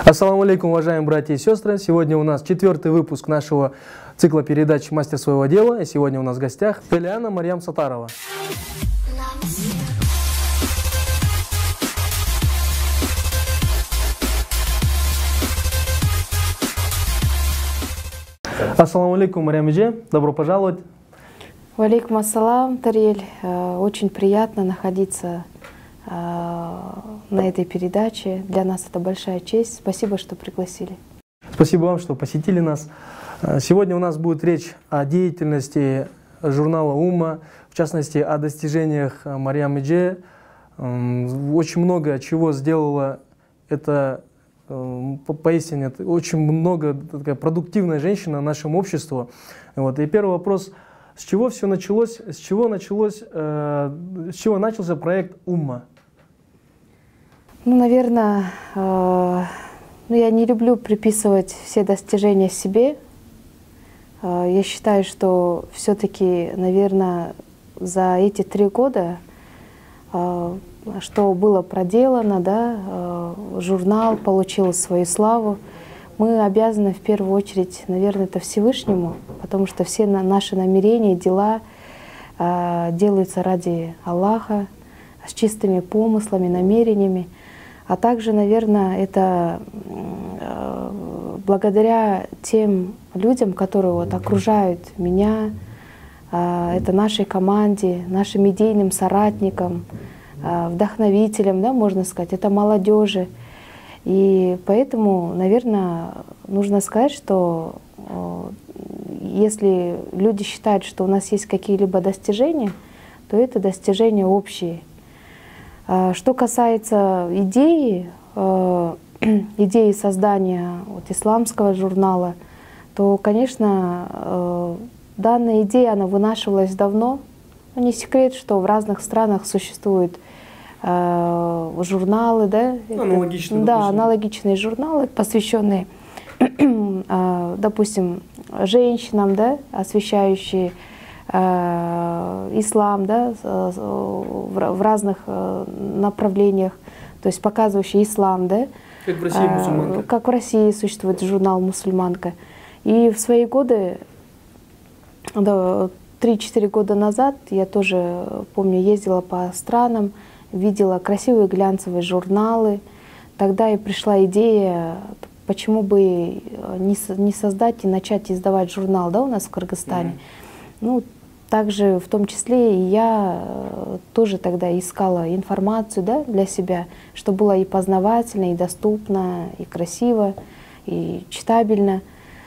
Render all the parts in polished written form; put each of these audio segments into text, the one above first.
Ассаламу алейкум, уважаемые братья и сестры. Сегодня у нас 4-й выпуск нашего цикла передач «Мастер своего дела». И сегодня у нас в гостях Пелиана Марьям Сатарова. Ассаламу алейкум, Марьям Идже. Добро пожаловать. Валейкум ассалам, Тариэль. Очень приятно находиться на этой передаче. Для нас это большая честь. Спасибо, что пригласили. Спасибо вам, что посетили нас. Сегодня у нас будет речь о деятельности журнала «Умма», в частности, о достижениях Марьям Идже. Очень много чего сделала это, поистине, очень много, такая продуктивная женщина нашему обществу. Вот. И первый вопрос: с чего все началось, с чего начался проект «Умма»? Ну, наверное, я не люблю приписывать все достижения себе. Я считаю, что все-таки, наверное, за эти 3 года, что было проделано, да, журнал получил свою славу, мы обязаны в первую очередь, наверное, это Всевышнему, потому что все наши намерения, дела делаются ради Аллаха, с чистыми помыслами, намерениями. А также, наверное, это благодаря тем людям, которые вот окружают меня, это нашей команде, нашим идейным соратникам, вдохновителям, да, можно сказать, это молодежи. И поэтому, наверное, нужно сказать, что если люди считают, что у нас есть какие-либо достижения, то это достижения общие. Что касается идеи создания вот исламского журнала, то, конечно, данная идея, она вынашивалась давно. Не секрет, что в разных странах существуют журналы, да? Аналогичные, да, аналогичные журналы, посвященные, допустим, женщинам, да, освещающие ислам, да, в разных направлениях, то есть показывающий ислам, да, как в России «Мусульманка». Как в России существует журнал «Мусульманка». И в свои годы, да, 3-4 года назад, я тоже, помню, ездила по странам, видела красивые глянцевые журналы. Тогда и пришла идея, почему бы не создать и начать издавать журнал, да, у нас в Кыргызстане. Ну, также в том числе и я тоже тогда искала информацию, да, для себя, что было и познавательно, и доступно, и красиво, и читабельно.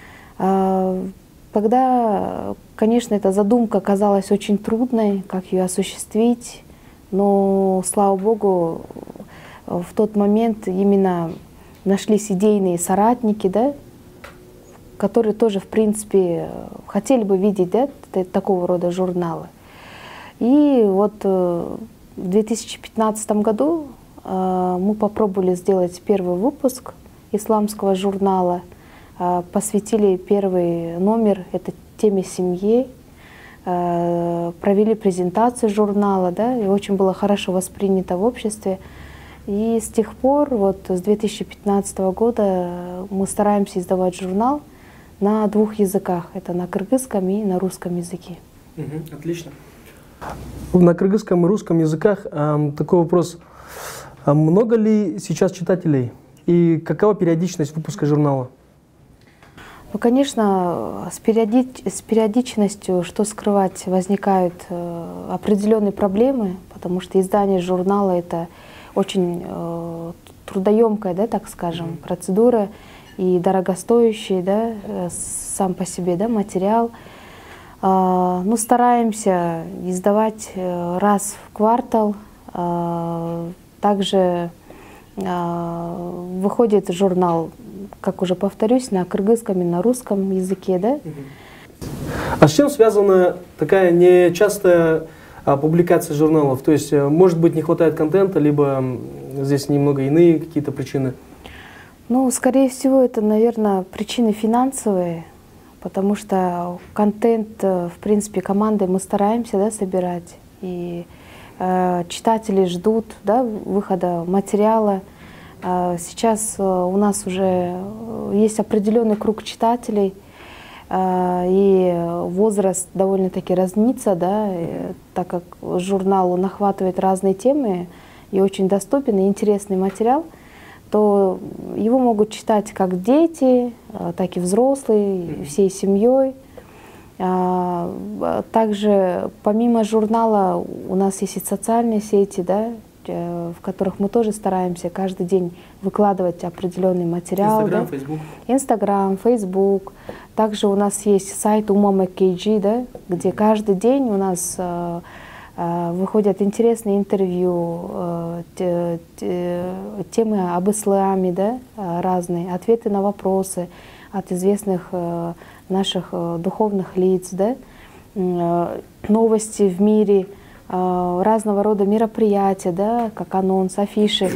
Тогда, конечно, эта задумка казалась очень трудной, как ее осуществить, но, слава Богу, в тот момент именно нашлись идейные соратники, да, которые тоже, в принципе, хотели бы видеть, да, такого рода журналы. И вот в 2015 году мы попробовали сделать первый выпуск исламского журнала, посвятили первый номер этой теме семьи, провели презентацию журнала, да, и очень было хорошо воспринято в обществе. И с тех пор, вот с 2015 года, мы стараемся издавать журнал на 2 языках. Это на кыргызском и на русском языке. Отлично. На кыргызском и русском языках такой вопрос. Много ли сейчас читателей? И какова периодичность выпуска журнала? Ну, конечно, с периодичностью, что скрывать, возникают определенные проблемы, потому что издание журнала — это очень трудоемкая, да, так скажем, процедура и дорогостоящий, да, сам по себе, да, материал. Ну, стараемся издавать раз в квартал. Также выходит журнал, как уже повторюсь, на кыргызском и на русском языке, да. А с чем связана такая нечастая публикация журналов? То есть, может быть, не хватает контента, либо здесь немного иные какие-то причины? Ну, скорее всего, это, наверное, причины финансовые, потому что контент, в принципе, командой мы стараемся, да, собирать, и читатели ждут, да, выхода материала. Сейчас у нас уже есть определенный круг читателей, и возраст довольно-таки разнится, да, так как журнал он охватывает разные темы и очень доступен и интересный материал, то его могут читать как дети, так и взрослые, всей семьей. Также помимо журнала у нас есть и социальные сети, да, в которых мы тоже стараемся каждый день выкладывать определенный материал. Инстаграм, да? Фейсбук. Инстаграм, Фейсбук. Также у нас есть сайт Ума.МКГ, да, где каждый день у нас выходят интересные интервью, темы об исламе, да, разные, ответы на вопросы от известных наших духовных лиц, да, новости в мире, разного рода мероприятия, да, как анонс, афиши.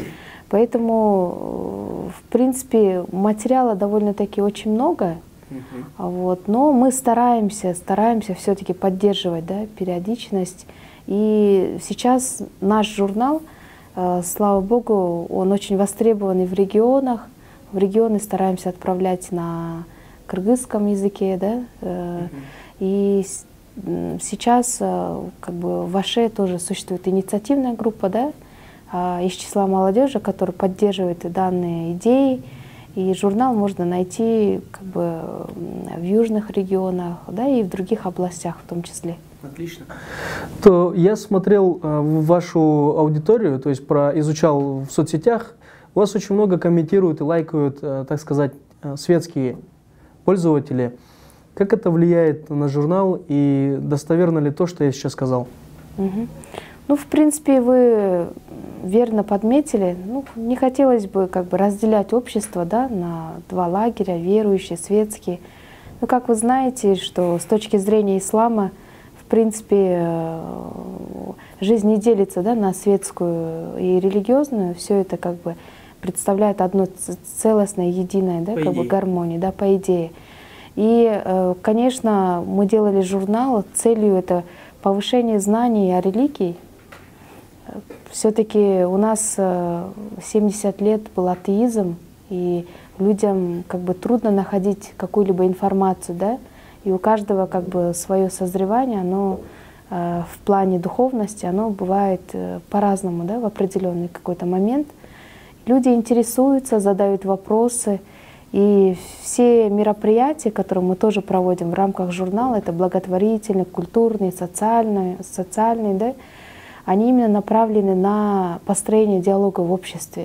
Поэтому, в принципе, материала довольно-таки очень много, вот, но мы стараемся все-таки поддерживать, да, периодичность. И сейчас наш журнал, слава богу, он очень востребован в регионах. В регионы стараемся отправлять на кыргызском языке, да, и сейчас как бы в Аше тоже существует инициативная группа, да, из числа молодежи, которая поддерживает данные идеи. И журнал можно найти как бы в южных регионах, да, и в других областях в том числе. Отлично. То я смотрел вашу аудиторию, то есть изучал в соцсетях. У вас очень много комментируют и лайкают, так сказать, светские пользователи. Как это влияет на журнал и достоверно ли то, что я сейчас сказал? Ну, в принципе, вы верно подметили. Ну, не хотелось бы как бы разделять общество, да, на два лагеря, верующие, светские. Но как вы знаете, что с точки зрения ислама, в принципе, жизнь не делится, да, на светскую и религиозную. Все это как бы представляет одно целостное, единое, да, как бы гармонию, да, по идее. И, конечно, мы делали журнал, целью это повышение знаний о религии. Все-таки у нас 70 лет был атеизм, и людям как бы трудно находить какую-либо информацию, да, и у каждого как бы свое созревание, оно в плане духовности, оно бывает по-разному, да, в определенный какой-то момент. Люди интересуются, задают вопросы, и все мероприятия, которые мы тоже проводим в рамках журнала, это благотворительные, культурные, социальные, да, они именно направлены на построение диалога в обществе.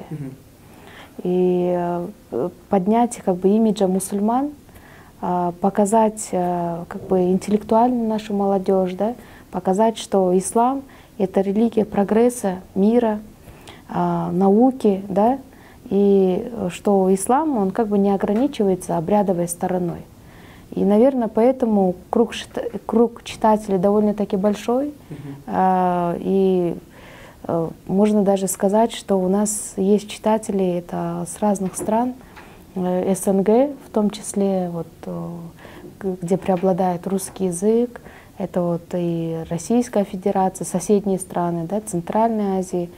И поднять как бы имиджа мусульман, показать как бы интеллектуальную нашу молодежь, да, показать, что ислам — это религия прогресса, мира, науки, да, и что ислам, он как бы не ограничивается обрядовой стороной. И, наверное, поэтому круг читателей довольно-таки большой. И можно даже сказать, что у нас есть читатели это с разных стран, СНГ, в том числе, вот, где преобладает русский язык. Это вот и Российская Федерация, соседние страны, да, Центральной Азии.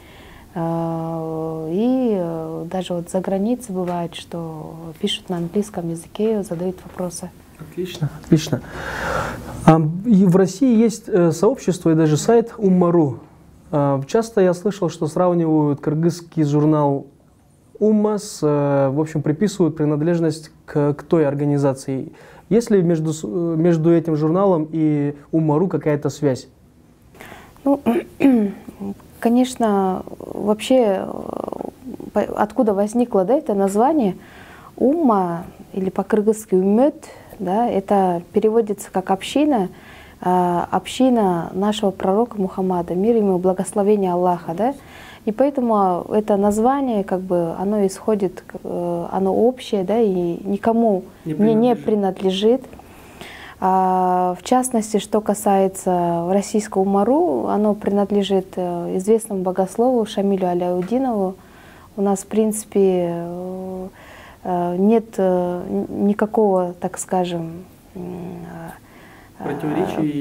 И даже вот за границей бывает, что пишут на английском языке, задают вопросы. Отлично, отлично. И в России есть сообщество и даже сайт Умма.ру. Часто я слышал, что сравнивают кыргызский журнал Умма с, в общем, приписывают принадлежность к той организации. Есть ли между этим журналом и Умма.ру какая-то связь? Ну, конечно, вообще, откуда возникло, да, это название Умма, или по-кыргызски Уммет, да, это переводится как община, община нашего пророка Мухаммада, мир ему, благословение Аллаха, да. И поэтому это название, как бы, оно исходит, оно общее, да, и никому не принадлежит. В частности, что касается российского Умма.ру, оно принадлежит известному богослову Шамилю Аляутдинову. У нас, в принципе, нет никакого, так скажем,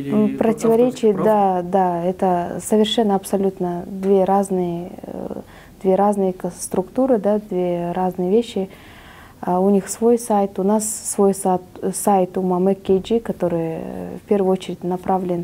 противоречий, да, это совершенно абсолютно две разные две разные структуры, да, две разные вещи. У них свой сайт, у нас свой сайт у Мамек.kg, который в первую очередь направлен,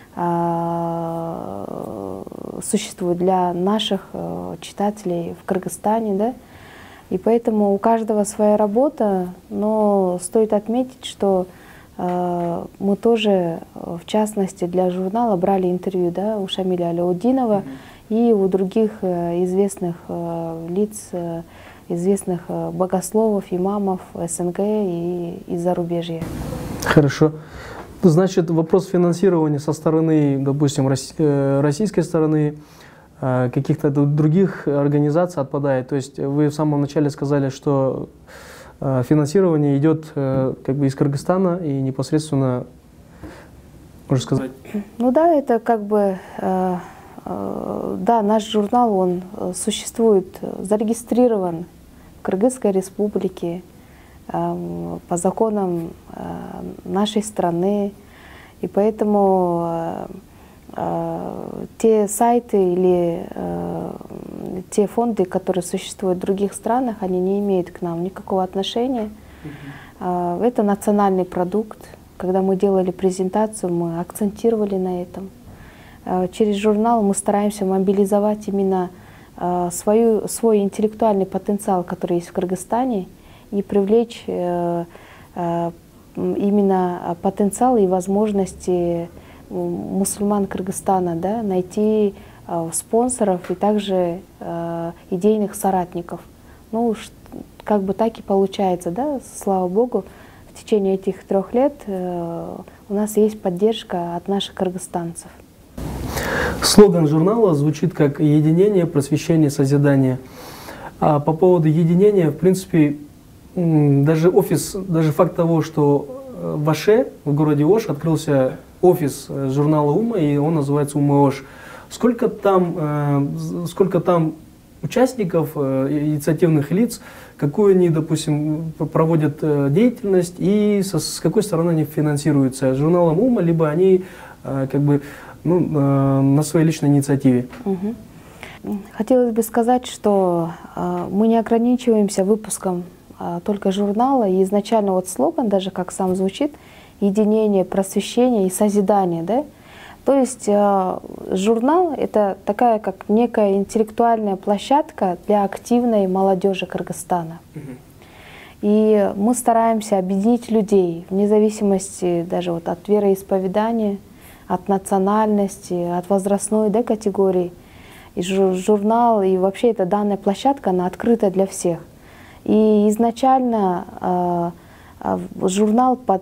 существует для наших читателей в Кыргызстане, да. И поэтому у каждого своя работа, но стоит отметить, что мы тоже, в частности, для журнала брали интервью, да, у Шамиля Аляутдинова и у других известных лиц, известных богословов, имамов СНГ и зарубежья. Хорошо. Значит, вопрос финансирования со стороны, допустим, российской стороны, каких-то других организаций отпадает. То есть вы в самом начале сказали, что финансирование идет как бы из Кыргызстана и непосредственно, можно сказать. Ну да, это как бы, да, наш журнал, он существует, зарегистрирован в Кыргызской республике по законам нашей страны, и поэтому те сайты или те фонды, которые существуют в других странах, они не имеют к нам никакого отношения. Это национальный продукт. Когда мы делали презентацию, мы акцентировали на этом. Через журнал мы стараемся мобилизовать именно свой интеллектуальный потенциал, который есть в Кыргызстане, и привлечь именно потенциал и возможности мусульман Кыргызстана, да, найти спонсоров и также идейных соратников. Ну, как бы так и получается, да, слава Богу, в течение этих 3 лет у нас есть поддержка от наших кыргызстанцев. Слоган журнала звучит как «Единение, просвещение, созидание». А по поводу единения, в принципе, даже факт того, что в Аше, в городе Ош, открылся офис журнала «Умма», и он называется «Умма Ош». Сколько там участников, инициативных лиц, какую они, допустим, проводят деятельность и с какой стороны они финансируются? Журналом «Умма», либо они как бы на своей личной инициативе? Хотелось бы сказать, что мы не ограничиваемся выпуском только журнала, и изначально вот слоган, даже как сам звучит, единение, просвещение и созидание, да? То есть журнал — это такая как некая интеллектуальная площадка для активной молодежи Кыргызстана. И мы стараемся объединить людей вне зависимости даже вот от вероисповедания, от национальности, от возрастной, да, категории. И журнал, и вообще эта данная площадка, она открыта для всех. И изначально журнал в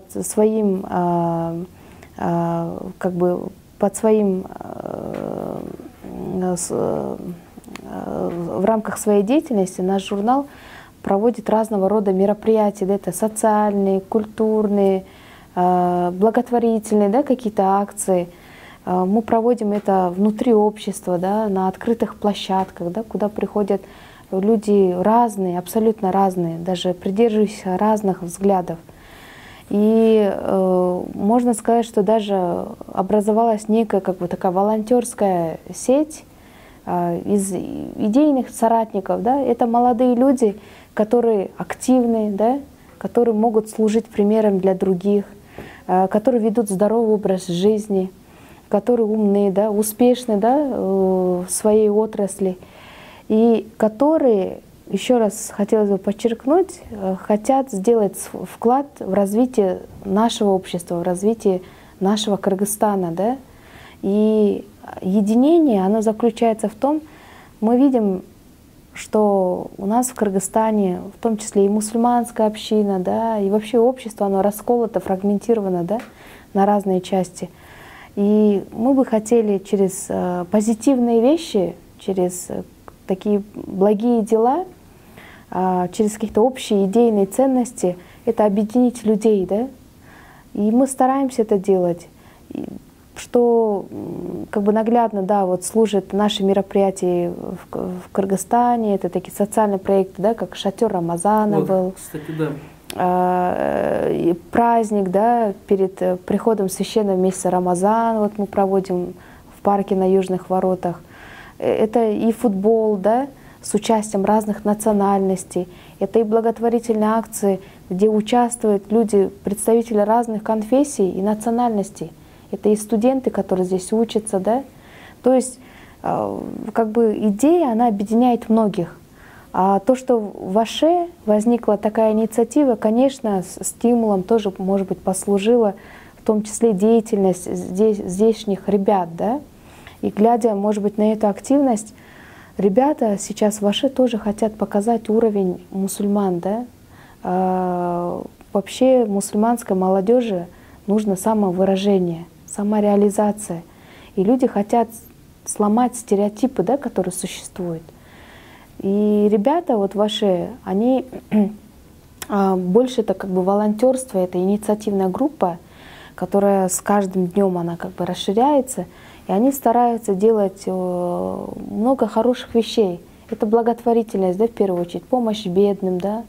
рамках своей деятельности наш журнал проводит разного рода мероприятия, да, это социальные, культурные, благотворительные, да, какие-то акции. Мы проводим это внутри общества, да, на открытых площадках, да, куда приходят люди разные, абсолютно разные, даже придерживающиеся разных взглядов. И можно сказать, что даже образовалась некая как бы такая волонтерская сеть из идейных соратников. Да? Это молодые люди, которые активны, да? Которые могут служить примером для других, которые ведут здоровый образ жизни, которые умные, да? Успешны, да? В своей отрасли, и которые, еще раз хотелось бы подчеркнуть, хотят сделать вклад в развитие нашего общества, в развитие нашего Кыргызстана. Да? И единение, оно заключается в том, мы видим, что у нас в Кыргызстане, в том числе и мусульманская община, да, и вообще общество, оно расколото, фрагментировано, да, на разные части. И мы бы хотели через позитивные вещи, через такие благие дела, через какие-то общие идейные ценности, это объединить людей, да? И мы стараемся это делать, что как бы наглядно, да, вот служит наши мероприятия в Кыргызстане, это такие социальные проекты, да, как шатер Рамазана вот, был, кстати, да. Праздник, да, перед приходом священного месяца Рамазан, вот мы проводим в парке на Южных воротах. Это и футбол, да, с участием разных национальностей. Это и благотворительные акции, где участвуют люди, представители разных конфессий и национальностей. Это и студенты, которые здесь учатся, да. То есть как бы идея, она объединяет многих. А то, что в Аше возникла такая инициатива, конечно, стимулом тоже, может быть, послужила, в том числе деятельность здешних ребят, да. И глядя, может быть, на эту активность, ребята сейчас в Аше тоже хотят показать уровень мусульман, да. Вообще мусульманской молодежи нужно самовыражение, самореализация. И люди хотят сломать стереотипы, да, которые существуют. И ребята вот ваши, они больше это как бы волонтерство, это инициативная группа, которая с каждым днем она как бы расширяется, и они стараются делать много хороших вещей. Это благотворительность, да, в первую очередь, помощь бедным, да,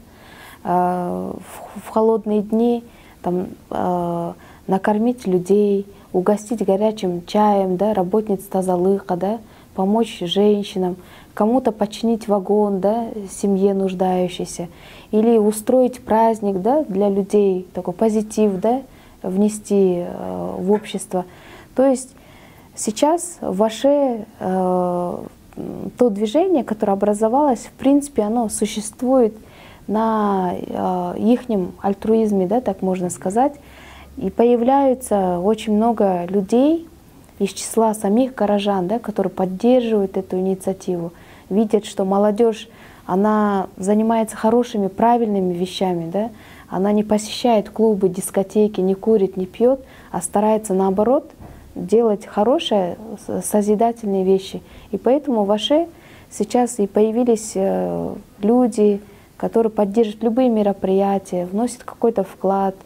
в холодные дни там, накормить людей, угостить горячим чаем, да, работниц тазалыха, да, помочь женщинам, кому-то починить вагон, да, семье нуждающейся, или устроить праздник, да, для людей, такой позитив, да, внести в общество. То есть сейчас в Аше то движение, которое образовалось, в принципе, оно существует на ихнем альтруизме, да, так можно сказать, и появляются очень много людей из числа самих горожан, да, которые поддерживают эту инициативу, видят, что молодежь, она занимается хорошими, правильными вещами, да, она не посещает клубы, дискотеки, не курит, не пьет, а старается наоборот делать хорошие, созидательные вещи. И поэтому в Аше сейчас и появились люди, которые поддерживают любые мероприятия, вносят какой-то вклад.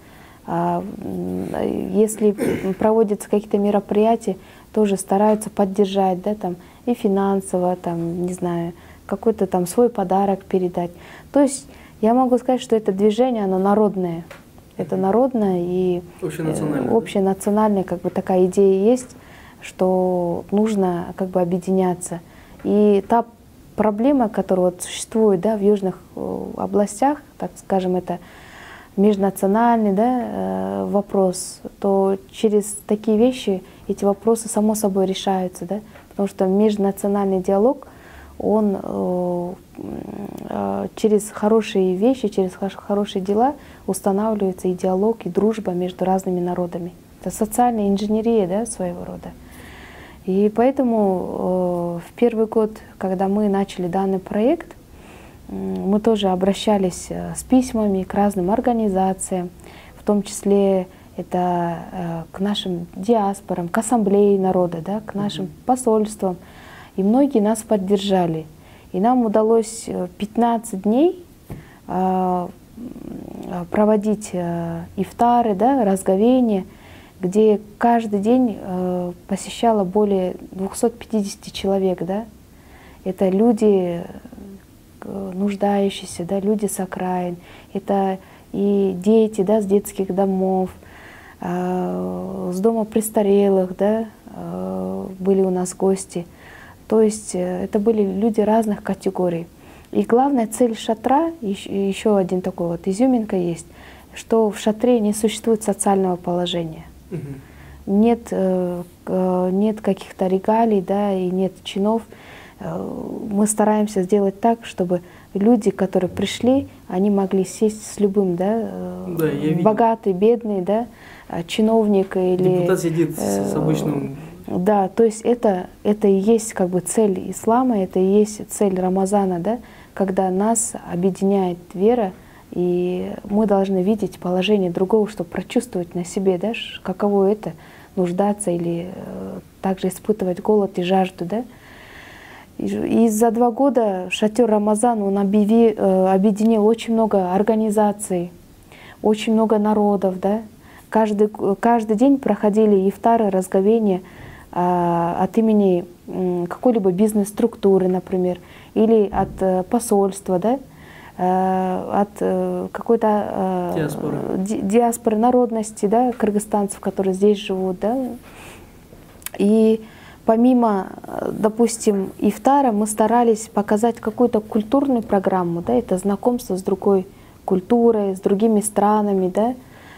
Если проводятся какие-то мероприятия, тоже стараются поддержать, да, там, и финансово, там, не знаю, какой-то там свой подарок передать. То есть я могу сказать, что это движение, оно народное. Это народное и общенациональная, как бы такая идея есть, что нужно как бы объединяться. И та проблема, которая вот существует, да, в южных областях, так скажем, это межнациональный, да, вопрос, то через такие вещи эти вопросы само собой решаются, да, потому что межнациональный диалог, он через хорошие вещи, через хорошие дела устанавливается и диалог, и дружба между разными народами. Это социальная инженерия, да, своего рода. И поэтому в первый год, когда мы начали данный проект, мы тоже обращались с письмами к разным организациям, в том числе это к нашим диаспорам, к ассамблее народа, да, к нашим посольствам. И многие нас поддержали. И нам удалось 15 дней проводить ифтары, да, разговения, где каждый день посещало более 250 человек. Да. Это люди нуждающиеся, да, люди с окраин, это и дети, да, с детских домов, с дома престарелых, да, были у нас гости. То есть это были люди разных категорий. И главная цель шатра, еще один такой вот изюминка есть, что в шатре не существует социального положения. Нет каких-то регалий, да, и нет чинов. Мы стараемся сделать так, чтобы люди, которые пришли, они могли сесть с любым, да, богатый, бедный, да, чиновник или… Депутат сидит с обычным… Да, то есть это и есть как бы цель ислама, это и есть цель Рамазана, да, когда нас объединяет вера, и мы должны видеть положение другого, чтобы прочувствовать на себе, да, каково это нуждаться или также испытывать голод и жажду, да. И за 2 года шатер Рамазан, он объединил очень много организаций, очень много народов, да. Каждый день проходили ифтары, разговения от имени какой-либо бизнес-структуры, например, или от посольства, да, от какой-то диаспоры народности, да, кыргызстанцев, которые здесь живут, да. И помимо, допустим, ифтара, мы старались показать какую-то культурную программу, да, это знакомство с другой культурой, с другими странами, да,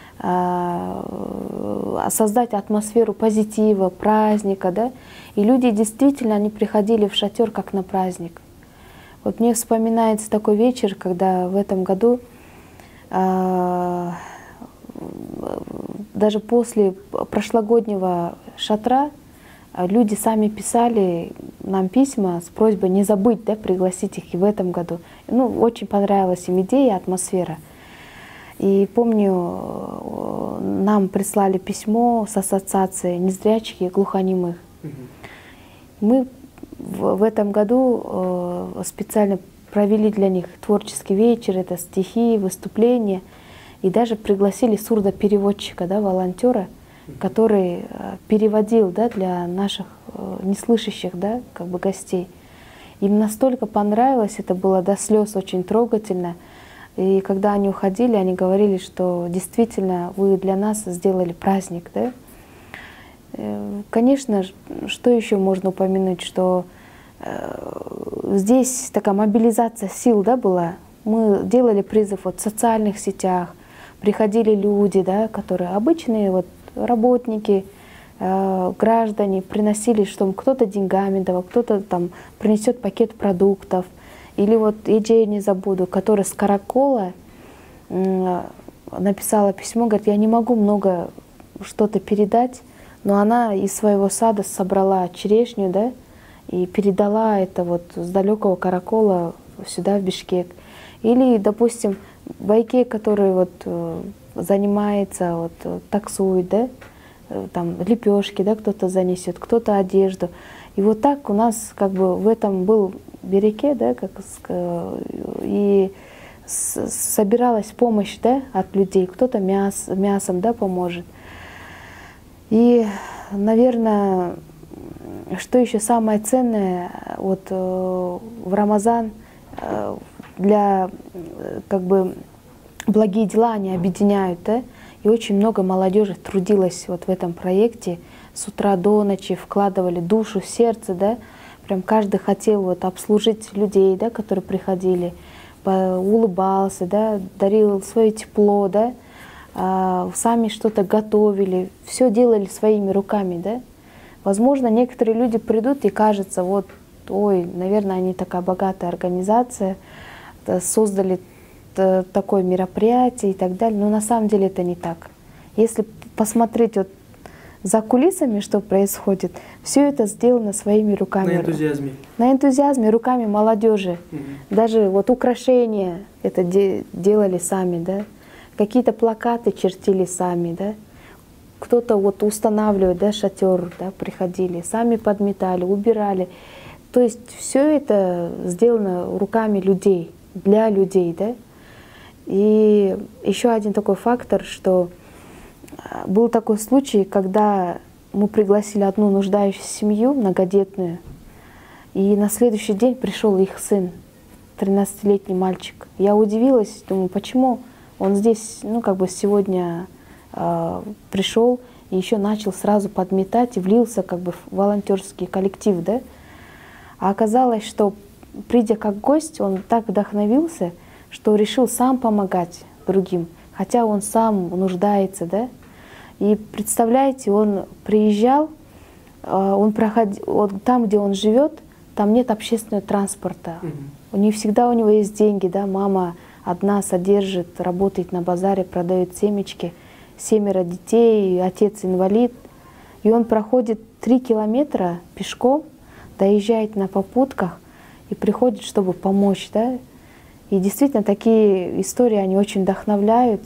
создать атмосферу позитива, праздника, да, и люди действительно, они приходили в шатер как на праздник. Вот мне вспоминается такой вечер, когда в этом году, даже после прошлогоднего шатра, люди сами писали нам письма с просьбой не забыть, да, пригласить их и в этом году. Ну, очень понравилась им идея, атмосфера. И помню, нам прислали письмо с ассоциацией незрячих и глухонемых. Мы в этом году специально провели для них творческий вечер, это стихи, выступления, и даже пригласили сурдопереводчика, да, волонтера, который переводил, да, для наших неслышащих, да, как бы гостей. Им настолько понравилось, это было до слез очень трогательно. И когда они уходили, они говорили, что действительно вы для нас сделали праздник, да. Конечно, что еще можно упомянуть, что здесь такая мобилизация сил, да, была. Мы делали призыв вот в социальных сетях, приходили люди, да, которые обычные вот работники, граждане, приносили, что кто-то деньгами давал, кто-то там принесет пакет продуктов. Или вот Эджей не забуду, которая с Каракола написала письмо, говорит, я не могу много что-то передать, но она из своего сада собрала черешню, да, и передала это вот с далекого Каракола сюда, в Бишкек. Или, допустим, Байке, который вот занимается, вот, таксует, да, там лепешки, да, кто-то занесет, кто-то одежду. И вот так у нас как бы в этом был береке, да, как, и собиралась помощь, да, от людей. Кто-то мясом, да, поможет. И, наверное, что еще самое ценное, вот в Рамазан для как бы благие дела они объединяют, да, и очень много молодежи трудилось вот в этом проекте, с утра до ночи вкладывали душу, сердце, да, прям каждый хотел вот обслужить людей, да, которые приходили, улыбался, да, дарил свое тепло, да, сами что-то готовили, все делали своими руками, да. Возможно, некоторые люди придут и кажется, вот, ой, наверное, они такая богатая организация, создали такое мероприятие и так далее, но на самом деле это не так. Если посмотреть вот за кулисами, что происходит, все это сделано своими руками. На энтузиазме. На энтузиазме, руками молодежи. Даже вот украшения это делали сами, да. Какие-то плакаты чертили сами, да. Кто-то вот устанавливает, да, шатер, да, приходили, сами подметали, убирали. То есть все это сделано руками людей, для людей, да. И еще один такой фактор, что был такой случай, когда мы пригласили одну нуждающуюся семью, многодетную, и на следующий день пришел их сын, 13-летний мальчик. Я удивилась, думаю, почему он здесь, ну, как бы сегодня пришел и еще начал сразу подметать и влился как бы в волонтерский коллектив, да? А оказалось, что придя как гость, он так вдохновился, что решил сам помогать другим, хотя он сам нуждается, да? И представляете, он приезжал, он проходил, вот там, где он живет, там нет общественного транспорта. Не всегда у него есть деньги, да? Мама одна содержит, работает на базаре, продает семечки. 7 детей, отец инвалид. И он проходит 3 километра пешком, доезжает на попутках и приходит, чтобы помочь. Да? И действительно, такие истории, они очень вдохновляют.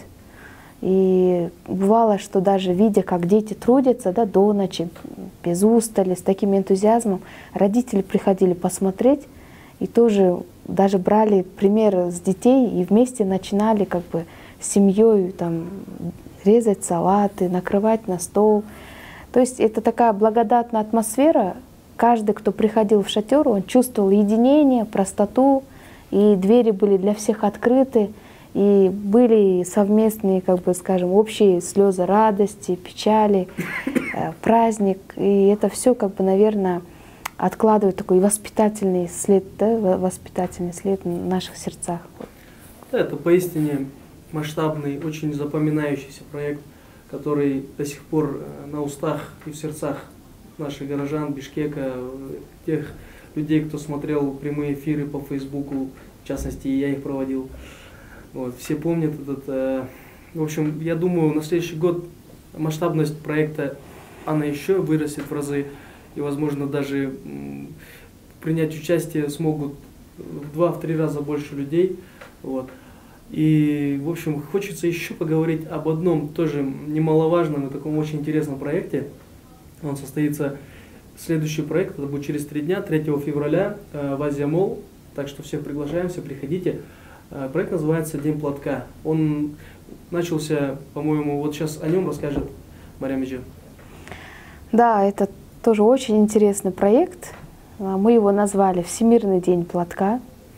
И бывало, что даже видя, как дети трудятся, да, до ночи, без устали, с таким энтузиазмом, родители приходили посмотреть и тоже даже брали пример с детей и вместе начинали как бы с семьей там резать салаты, накрывать на стол. То есть это такая благодатная атмосфера. Каждый, кто приходил в шатер, он чувствовал единение, простоту, и двери были для всех открыты. И были совместные, как бы, скажем, общие слезы радости, печали, праздник. И это все, как бы, наверное, откладывает такой воспитательный след, да, воспитательный след в наших сердцах. Да, это поистине масштабный, очень запоминающийся проект, который до сих пор на устах и в сердцах наших горожан Бишкека, тех людей, кто смотрел прямые эфиры по Фейсбуку, в частности, я их проводил. Вот, все помнят этот. В общем, я думаю, на следующий год масштабность проекта, она еще вырастет в разы, и, возможно, даже принять участие смогут в 2-3 раза больше людей. Вот. И, в общем, хочется еще поговорить об одном тоже немаловажном и таком очень интересном проекте. Он состоится, следующий проект, это будет через 3 дня, 3 февраля в Азия Молл. Так что всех приглашаем, все приходите. Проект называется «День платка». Он начался, по-моему, вот сейчас о нем расскажет Мария Медже. Да, это тоже очень интересный проект. Мы его назвали «Всемирный день платка».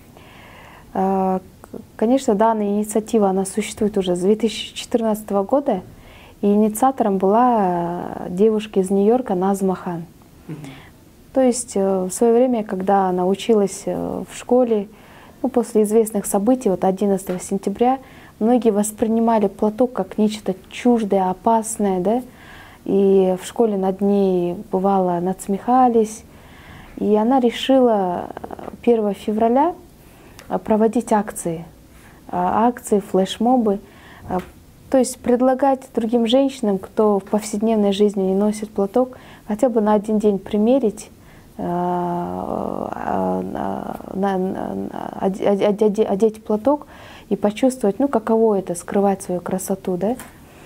Конечно, данная инициатива, она существует уже с 2014 года, и инициатором была девушка из Нью-Йорка Назма Хан. То есть в свое время, когда она училась в школе, ну, после известных событий, вот 11 сентября, многие воспринимали платок как нечто чуждое, опасное, да? И в школе над ней, бывало, надсмехались. И она решила 1 февраля проводить акции, флешмобы, то есть предлагать другим женщинам, кто в повседневной жизни не носит платок, хотя бы на 1 день примерить, одеть платок и почувствовать, ну, каково это, скрывать свою красоту, да?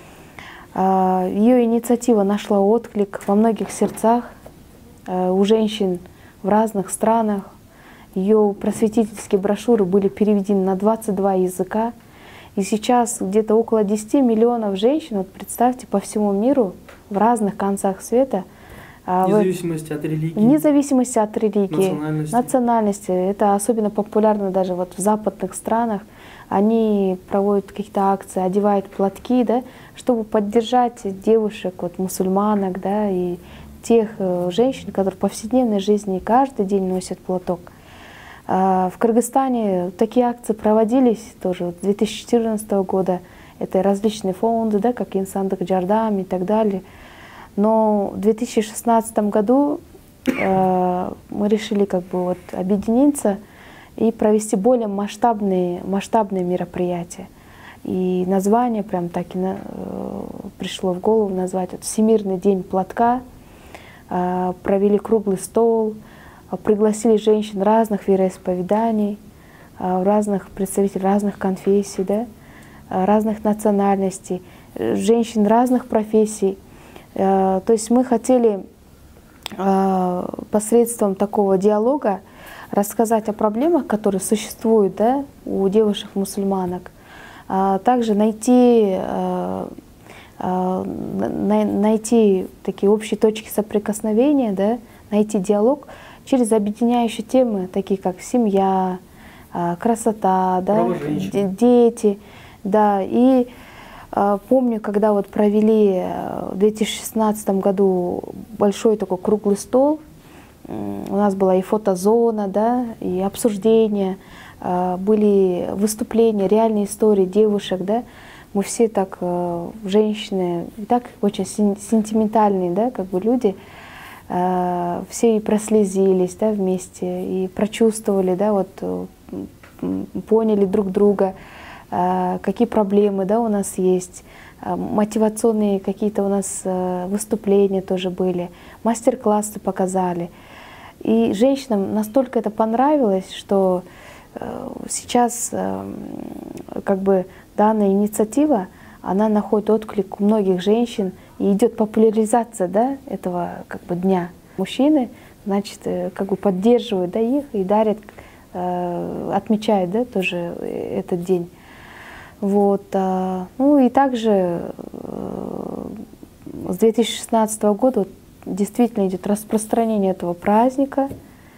Ее инициатива нашла отклик во многих сердцах у женщин в разных странах. Ее просветительские брошюры были переведены на 22 языка. И сейчас где-то около 10 миллионов женщин, вот представьте, по всему миру, в разных концах света. Вне зависимости от религии. Вне зависимости от религии, национальности. Это особенно популярно даже вот в западных странах. Они проводят какие-то акции, одевают платки, да, чтобы поддержать девушек, вот, мусульманок, да, и тех женщин, которые в повседневной жизни каждый день носят платок. В Кыргызстане такие акции проводились тоже с 2014 года. Это различные фонды, да, как Инсандык Джардам и так далее. Но в 2016 году мы решили как бы вот объединиться и провести более масштабные мероприятия. И название прям так и пришло в голову назвать вот «Всемирный день платка». Провели круглый стол, пригласили женщин разных вероисповеданий, представителей разных конфессий, да, разных национальностей, женщин разных профессий. То есть мы хотели посредством такого диалога рассказать о проблемах, которые существуют, да, у девушек-мусульманок, также найти такие общие точки соприкосновения, да, найти диалог через объединяющие темы, такие как семья, красота, да, дети. Да. И помню, когда вот провели в 2016 году большой такой круглый стол, у нас была и фотозона, да, и обсуждения, были выступления, реальные истории девушек, да. Мы все так, женщины, так очень сентиментальные, да, как бы люди, все и прослезились, да, вместе, и прочувствовали, да, вот, поняли друг друга, какие проблемы, да, у нас есть, мотивационные какие-то у нас выступления тоже были, мастер-классы показали. И женщинам настолько это понравилось, что сейчас как бы данная инициатива, она находит отклик у многих женщин, и идет популяризация, да, этого как бы дня. Мужчины, значит, как бы поддерживают, да, их и дарят, отмечают, да, тоже этот день. Вот. Ну и также с 2016 года вот, действительно идет распространение этого праздника.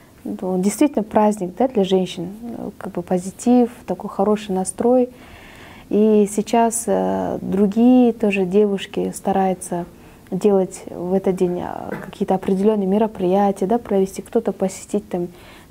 Он действительно праздник, да, для женщин, как бы позитив, такой хороший настрой. И сейчас другие тоже девушки стараются делать в этот день какие-то определенные мероприятия, да, провести, кто-то посетить там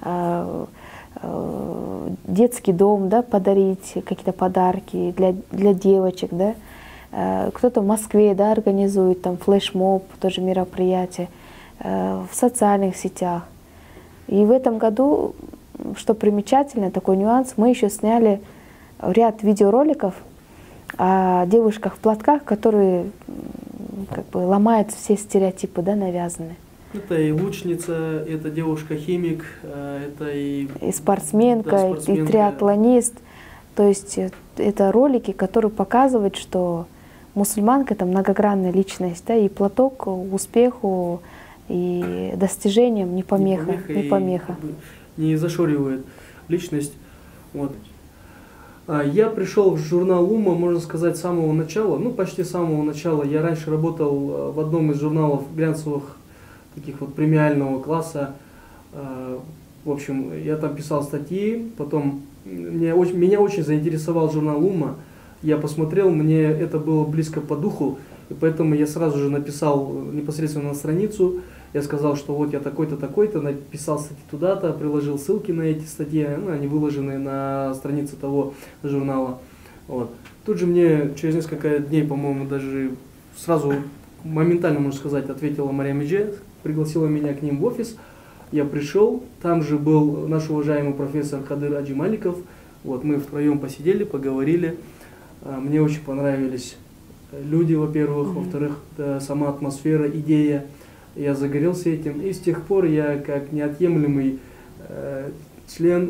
детский дом, да, подарить какие-то подарки для девочек, да. Кто-то в Москве, да, организует там флешмоб, тоже мероприятие, в социальных сетях. И в этом году, что примечательно, такой нюанс, мы еще сняли ряд видеороликов о девушках в платках, которые как бы ломают все стереотипы, да, навязанные. Это и лучница, это девушка-химик, это и спортсменка, да, спортсменка, и триатлонист. То есть это ролики, которые показывают, что мусульманка — это многогранная личность, да, и платок успеху и достижениям не помеха. Не помеха. Не зашоривает личность. Вот. Я пришел в журнал «Умма», можно сказать, с самого начала, ну почти с самого начала. Я раньше работал в одном из журналов глянцевых, таких вот премиального класса. В общем, я там писал статьи, потом меня очень заинтересовал журнал «Умма». Я посмотрел, мне это было близко по духу, и поэтому я сразу же написал непосредственно на страницу. Я сказал, что вот я такой-то, такой-то, написал статьи туда-то, приложил ссылки на эти статьи, ну, они выложены на странице того журнала. Вот. Тут же мне через несколько дней, по-моему, даже сразу моментально, можно сказать, ответила Мария Медже, пригласила меня к ним в офис. Я пришел, там же был наш уважаемый профессор Кадыр Аджималиков. Вот, мы втроем посидели, поговорили. Мне очень понравились люди, во-первых, во-вторых, сама атмосфера, идея. Я загорелся этим, и с тех пор я, как неотъемлемый член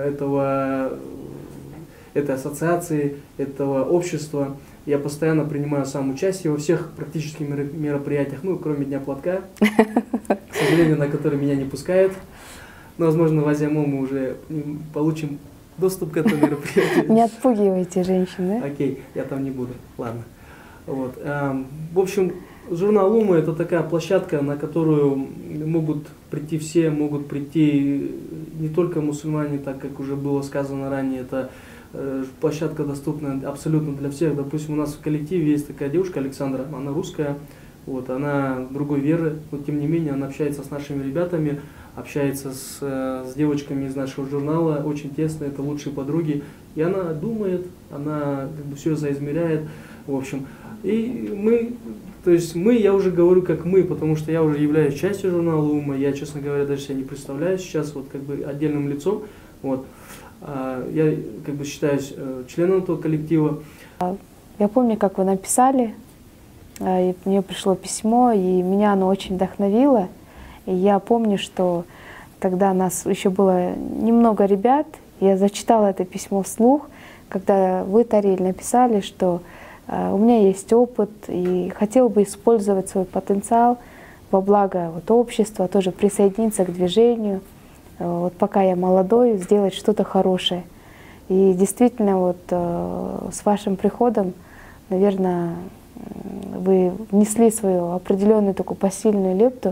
этой ассоциации, этого общества, я постоянно принимаю сам участие во всех практических мероприятиях, ну, кроме Дня платка, к сожалению, на который меня не пускают. Но, возможно, в Азиамол мы уже получим доступ к этому мероприятию. Не отпугивайте женщин, да? Окей, я там не буду, ладно. Вот. В общем, журнал «Умма» — это такая площадка, на которую могут прийти все, могут прийти не только мусульмане, так как уже было сказано ранее, это площадка доступна абсолютно для всех. Допустим, у нас в коллективе есть такая девушка Александра, она русская, вот, она другой веры, но тем не менее она общается с нашими ребятами, общается с девочками из нашего журнала, очень тесно, это лучшие подруги, и она думает, она как бы все заизмеряет, в общем. И мы, то есть я уже говорю как мы, потому что я уже являюсь частью журнала «Умма», я, честно говоря, даже себя не представляю сейчас вот как бы отдельным лицом, вот. Я как бы считаюсь членом этого коллектива. Я помню, как вы написали, и мне пришло письмо, и меня оно очень вдохновило. И я помню, что тогда нас еще было немного ребят, я зачитала это письмо вслух, когда вы, Тариль, написали, что у меня есть опыт, и хотел бы использовать свой потенциал во благо вот общества, тоже присоединиться к движению. Вот пока я молодой, сделать что-то хорошее. И действительно, вот с вашим приходом, наверное, вы внесли свою определенную такую посильную лепту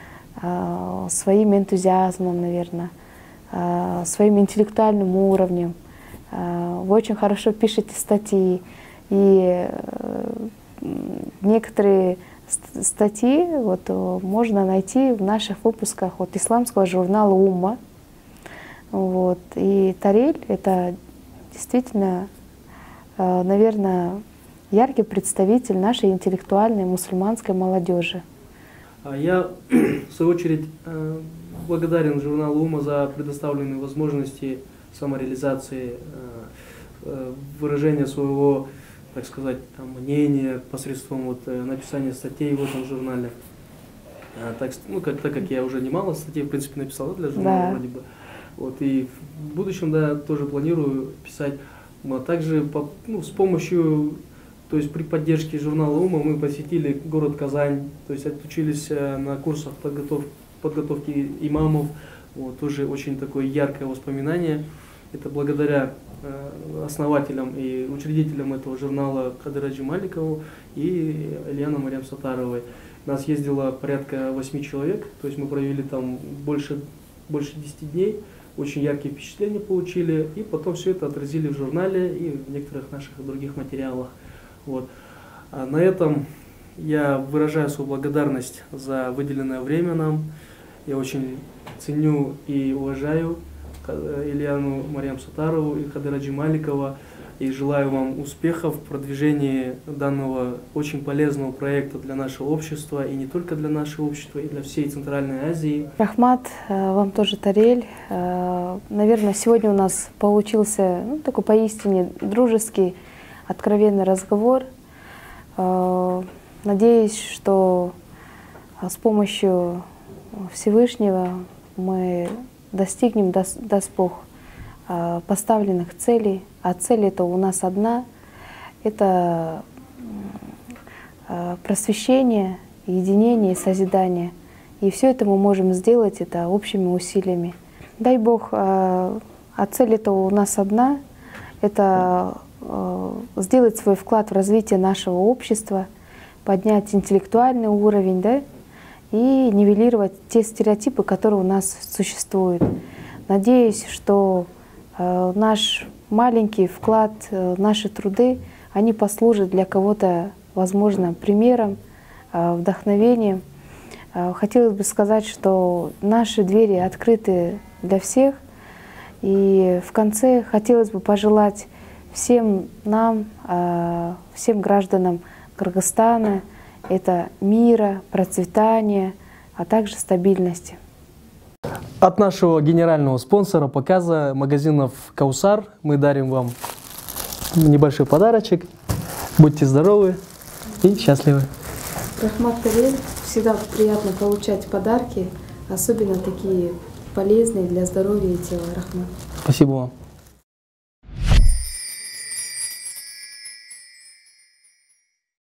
своим энтузиазмом, наверное, своим интеллектуальным уровнем. Вы очень хорошо пишете статьи, и некоторые статьи вот, можно найти в наших выпусках вот, исламского журнала «Умма». Вот. И Тариль — это действительно, наверное, яркий представитель нашей интеллектуальной мусульманской молодежи. Я, в свою очередь, благодарен журналу «Умма» за предоставленные возможности самореализации, выражения своего, так сказать, мнения посредством вот, написания статей в этом журнале. Так как я уже немало статей, в принципе, написал для журнала, да, вроде бы. Вот, и в будущем, да, тоже планирую писать. А также с помощью, то есть при поддержке журнала «Умма» мы посетили город Казань, то есть отучились на курсах подготовки имамов. Вот, тоже очень такое яркое воспоминание. Это благодаря основателям и учредителям этого журнала Кадыру Аджималикову и Ильяна Марьям Сатаровой. Нас ездило порядка 8 человек, то есть мы провели там больше 10 дней. очень яркие впечатления получили, и потом все это отразили в журнале и в некоторых наших других материалах. Вот. А на этом я выражаю свою благодарность за выделенное время нам. Я очень ценю и уважаю Ильяну Марьям Саттарову и Кадыра Джемаликова. И желаю вам успехов в продвижении данного очень полезного проекта для нашего общества, и не только для нашего общества, и для всей Центральной Азии. Рахмат, вам тоже, Тарель. Наверное, сегодня у нас получился такой поистине дружеский, откровенный разговор. Надеюсь, что с помощью Всевышнего мы достигнем, даст Бог, поставленных целей, а цель это у нас одна, это просвещение, единение и созидание. И все это мы можем сделать это общими усилиями. Дай Бог, а цель это у нас одна, это сделать свой вклад в развитие нашего общества, поднять интеллектуальный уровень, да, и нивелировать те стереотипы, которые у нас существуют. Надеюсь, что наш маленький вклад, наши труды, они послужат для кого-то, возможно, примером, вдохновением. Хотелось бы сказать, что наши двери открыты для всех. И в конце хотелось бы пожелать всем нам, всем гражданам Кыргызстана, это мира, процветания, а также стабильности. От нашего генерального спонсора показа магазинов «Каусар» мы дарим вам небольшой подарочек. Будьте здоровы и счастливы. Рахмат, Тарель, всегда приятно получать подарки, особенно такие полезные для здоровья и тела. Рахмат. Спасибо вам.